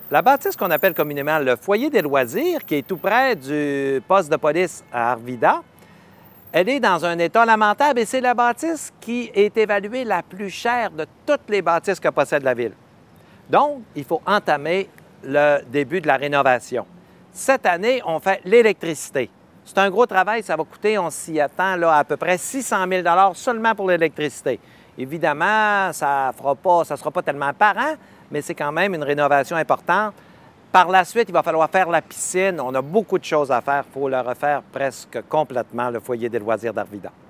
La bâtisse qu'on appelle communément le foyer des loisirs, qui est tout près du poste de police à Arvida, elle est dans un état lamentable et c'est la bâtisse qui est évaluée la plus chère de toutes les bâtisses que possède la ville. Donc, il faut entamer le début de la rénovation. Cette année, on fait l'électricité. C'est un gros travail, ça va coûter, on s'y attend, là, à peu près 600 000 seulement pour l'électricité. Évidemment, ça ne sera pas tellement par an, mais c'est quand même une rénovation importante. Par la suite, il va falloir faire la piscine. On a beaucoup de choses à faire. Il faut le refaire presque complètement, le foyer des loisirs d'Arvida.